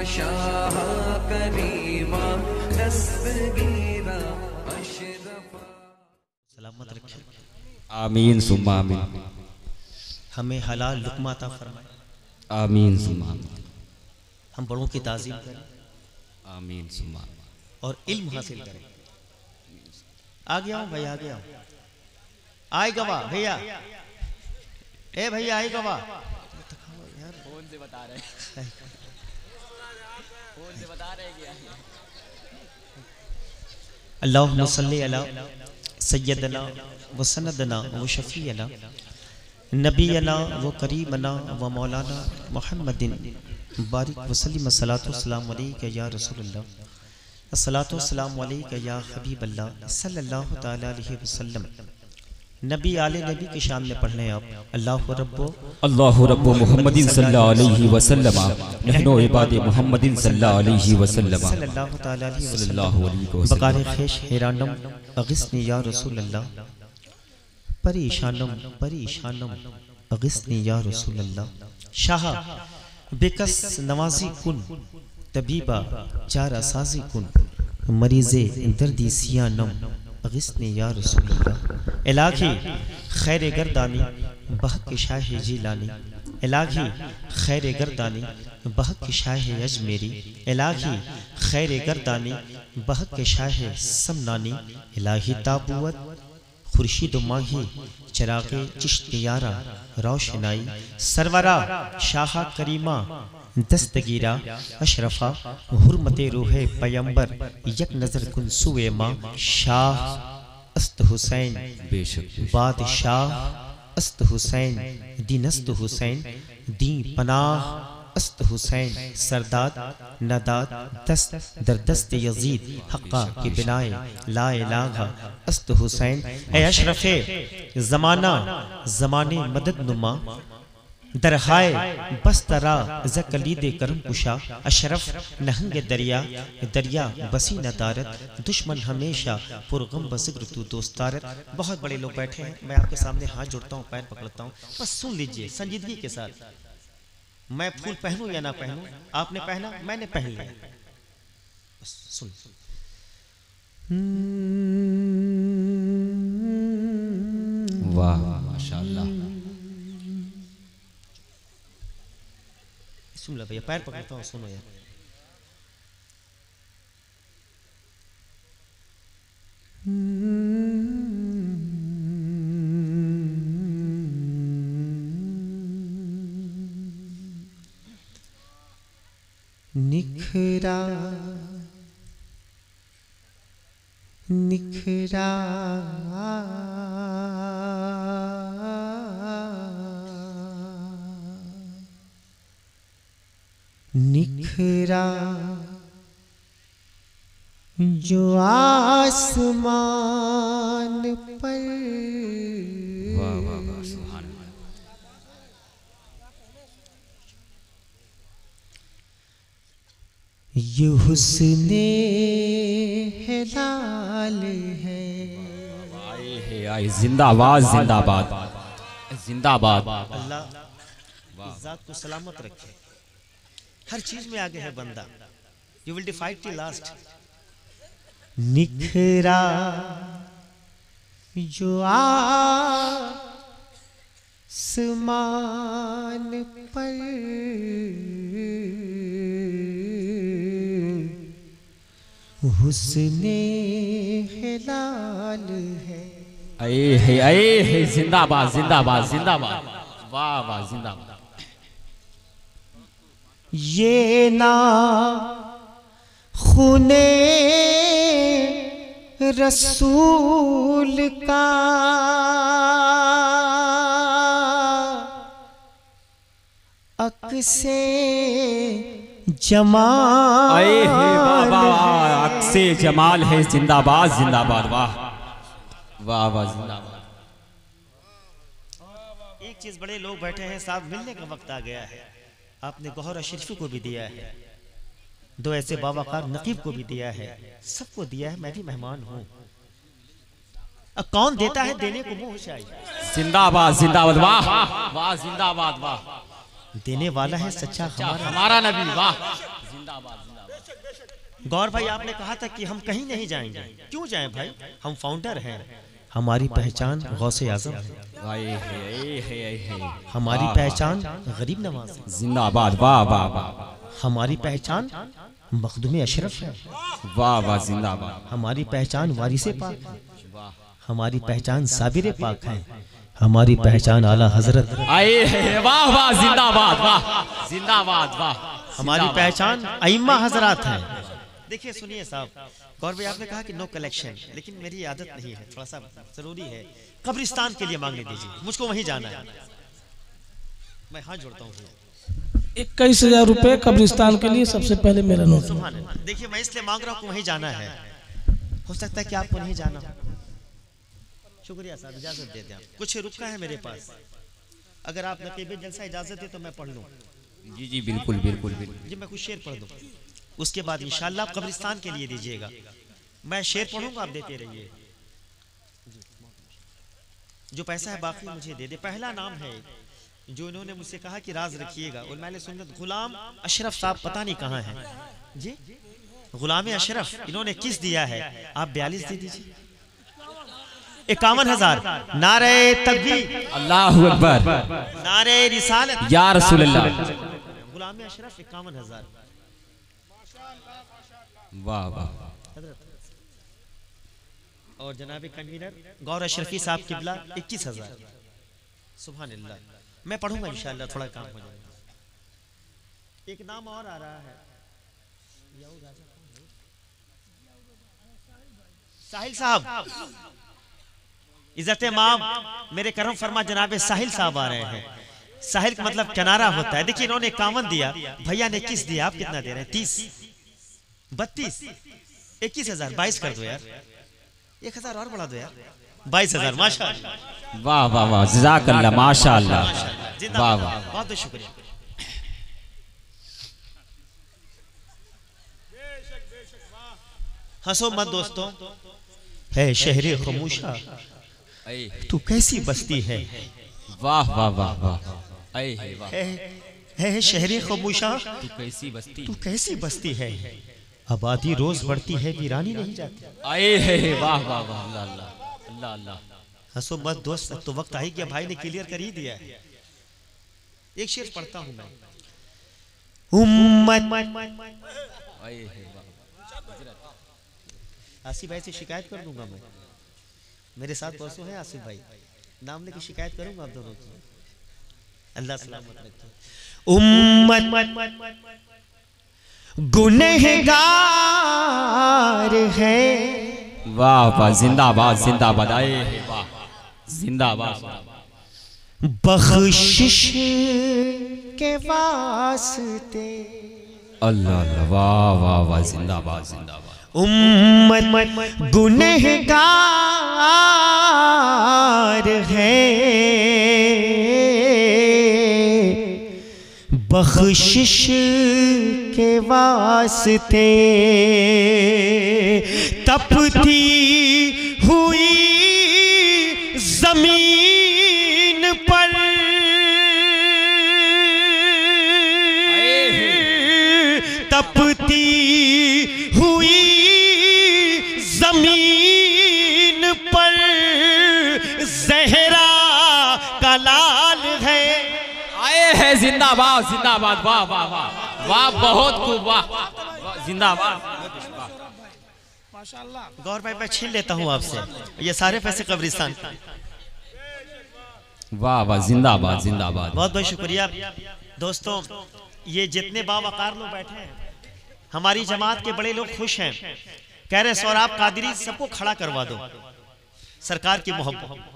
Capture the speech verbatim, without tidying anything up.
शाह करीमा दस्तगीरा अशरफा। सलामत रखे। आमीन सुम्मा आमीन। हमें हलाल लुक़मा अता फरमाए। आमीन सुम्मा आमीन। हम बड़ों की ताज़ीम करें। आमीन सुम्मा। और इल्म हासिल करें। आ गया हूँ भाई, आ गया हूँ। आए गवाह भैया, ए भैया आए गवाह। फोन से बता रहे हैं, फोन से बता रहे हैं क्या? अल्लाहुम्मा सल्ली अला सय्यदना व सनदना व शफीअना नबीना व करीमना व मौलाना मुहम्मदिन बारिक वसल्लिम सलातो सलाम अलैका या रसूलल्लाह अस्सलातो सलाम अलैका या हबीबल्लाह सल्लल्लाहु तआला अलैहि वसल्लम। नबी आले नबी की शान में पढ़ लें आप। अल्लाहु रब्बो अल्लाहु रब्बो मुहम्मदिन सल्लल्लाहु अलैहि वसल्लम नहनु इबादे मुहम्मदिन सल्लल्लाहु अलैहि वसल्लम सल्लल्लाहु तआला अलैहि सल्लल्लाहु अलैहि वसल्लम। बकार खेश हैरानम अगिस्नी या रसूलल्लाह, परेशानम परेशानम अगिस्नी या रसूलल्लाह। शाह बेकस नवाजी कुन तबीबा चारा साजी कुन मरीज़े दर्दी सियानम अगिस्नी या रसूलल्लाह। इलाही खैर गर्दानी बहक शाह जिलानी, इलाही खैर गर्दानी बहक शाह अजमेरी, इलाही खैर गर्दानी बहक शाह समनानी, इलाही ताबूत खुर्शीद माही चरागे चिश्तियारा रोशनाई, सरवरा शाह करीमा दस्तगीरा अशरफा हुर्मते रूहे पैगंबर यक नजर कुन सुए माँ। शाह अस्त हुसैन बेशक बादशाह अस्त हुसैन दीनस्त हुसैन दी पनाह अस्त हुसैन सरदाद नदाद दस्त दर दस्त यजीद हक्का की बिनाए ला इलाहा अस्त हुसैन। ए अशरफे ज़माना ज़माने मदद नुमा दरहाय बस्तरा ज़कलीदे करम कुशा। अशरफ नहंग दरिया दरिया बसी नदारत दुश्मन हमेशा पुरगम बज़िक्र तू दोस्तारत। बहुत बड़े लोग बैठे हैं, मैं आपके सामने हाथ जोड़ता हूँ, पैर पकड़ता हूँ, बस सुन लीजिए संजीदगी के साथ। मैं फूल पहनूं या ना पहनूं, आपने पहना मैंने पहन लिया, बस सुन। वाह माशाअल्लाह। सुन लो भैया, पैर पकड़ता हूँ, सुनो यार। निखरा निखरा निखरा जो आसमान पर। वाह वाह वाह सुभान अल्लाह। ये हुस्ने हिलाल है। आए है आए जिंदाबाद जिंदाबाद जिंदाबाद। अल्लाह इज़्ज़त को सलामत रखे। हर चीज में आगे है बंदा। You will defeat till last. निखरा जो आसमान पर हुस्ने हिलाल है। आए है आए है जिंदाबाद जिंदाबाद जिंदाबाद। वाह वाह जिंदाबाद। ये ना खूने रसूल का अक्से जमाल। आए है बाबा अक्से जमाल है जिंदाबाद जिंदाबाद। वाह वाह वाह जिंदाबाद। एक चीज, बड़े लोग बैठे हैं साथ, मिलने का वक्त आ गया है। आपने गौहर अशरफी को भी दिया है, दो ऐसे बाबाकार नकीब को भी दिया है, सबको दिया है। मैं भी मेहमान हूँ। अब कौन देता है देने को मुंह चाहिए। जिंदाबाद जिंदाबाद। वाह वाह जिंदाबाद। वाह देने वाला है सच्चा हमारा हमारा नबी। वाह जिंदाबाद। गौर भाई आपने कहा था कि हम कहीं नहीं जाएंगे, क्यों जाएं भाई, हम फाउंडर हैं, हमारी पहचान गौसे आजम है, हमारी पहचान गरीब नवाज है, जिंदाबाद वाह वाह वाह, हमारी पहचान मखदूम अशरफ है, वाह वाह जिंदाबाद, हमारी पहचान वारिसे पाक है, हमारी पहचान साबिर पाक है, हमारी पहचान आला हजरत, आए है वाह वाह जिंदाबाद वाह जिंदाबाद वाह, हमारी पहचान अइम्मा हजरात हैं। देखिए सुनिए साहब, गौर भाई आपने कहा कि नो कलेक्शन, लेकिन मेरी आदत नहीं है, थोड़ा सा जरूरी है, कब्रिस्तान के लिए मांगने दीजिए, मुझको वहीं जाना है, मैं हाथ जोड़ता हूँ। इक्कीस हजार रुपए कब्रिस्तान के लिए सबसे पहले मेरा नोट। सुभान अल्लाह। देखिए मैं इसलिए मांग रहा हूँ कि वहीं जाना है, हो सकता है कि आपको नहीं जाना हो। शुक्रिया साहब, इजाजत दे दें, कुछ रुका है मेरे पास, अगर आप नकीबे जलसा इजाजत दे तो मैं पढ़ लूँ। जी जी बिल्कुल बिल्कुल बिल्कुल जी मैं कुछ शेर पढ़ दूँ, उसके बाद इंशाल्लाह आप कब्रिस्तान के लिए दीजिएगा, मैं शेर पढ़ूंगा आप देते रहिए, जो पैसा है बाकी मुझे दे दे। पहला नाम है जो इन्होंने मुझसे कहा कि राज रखिएगा, और मैंने सुन्नत गुलाम अशरफ साहब, पता नहीं कहाँ है जी, गुलाम अशरफ, इन्होंने किस दिया है, आप बयालीस दे दीजिए, इक्यावन हजार, नारे तकबीर, अल्लाह अकबर, नारे रिसालत या रसूलल्लाह, गुलाम अशरफ इक्यावन हजार, वाह वाह, और जनाब कन्वीनर गौर अशरफी साहब किबला इक्कीस हजार। सुभान अल्लाह, मैं पढ़ूंगा इंशाअल्लाह, थोड़ा काम हो जाएगा। एक नाम और आ रहा है, साहिल साहब, इज्जत माम मेरे करम फरमा जनाब साहिल साहब आ रहे हैं। साहिल का मतलब किनारा होता है। देखिए इन्होंने इक्यावन दिया, भैया ने इक्कीस दिया, आप कितना दे रहे हैं, तीस, बत्तीस, इक्कीस हजार, बाईस कर दो यार, एक हजार और बढ़ा दो यार, बाईस हजार, माशाअल्लाह, वाह वाह वाह, जज़ाकल्लाह, माशाअल्लाह, वाह वाह, बहुत बहुत शुक्रिया। हंसो मत दोस्तों, है शहरे खामोशा तू कैसी बस्ती है, वाह वाह वाह वाह, है, है शहरे खामोशा तू कैसी बस्ती, तू कैसी बस्ती है, आबादी रोज बढ़ती है वीरानी नहीं जाती। आए है वाह वाह वाह, अल्लाह अल्लाह अल्लाह अल्लाह, हंसो मत दोस्त, अब तो वक्त आ ही गया, भाई ने क्लियर कर ही दिया है। एक शेर पढ़ता हूं मैं, उम्मत, आसिफ भाई से शिकायत कर दूंगा मैं, मेरे साथ परसों है आसिफ भाई, नाम लेके शिकायत करूंगा आप दोनों की, अल्लाह सलामत रखे। उम्मत गुनहगार है, वाह वाह, जिंदाबाद जिंदाबाद, आए है वाह, जिंदाबाद, बख्शिश के वास्ते, अल्लाह अल्लाह, वाह वाह वाह, जिंदाबाद जिंदाबाद, उम्मत गुनहगार है, बख्शिश के वास्ते तपती हुई जमीन पर तपती हुई जमीन पर जहरा का लाल है, आए है, जिंदाबाद जिंदाबाद, वाह वाह वाह वाह, बहुत खूब, वाह जिंदाबाद, माशाअल्लाह। गौर भाई मैं छीन लेता हूँ आपसे ये सारे पैसे कब्रिस्तान, वाह वाह, जिंदाबाद जिंदाबाद, बहुत बहुत शुक्रिया दोस्तों। ये जितने बावकार लोग बैठे हैं, हमारी जमात के बड़े लोग खुश हैं, कह रहे सौराब कादरी सबको खड़ा करवा दो, सरकार की मोहब्बत,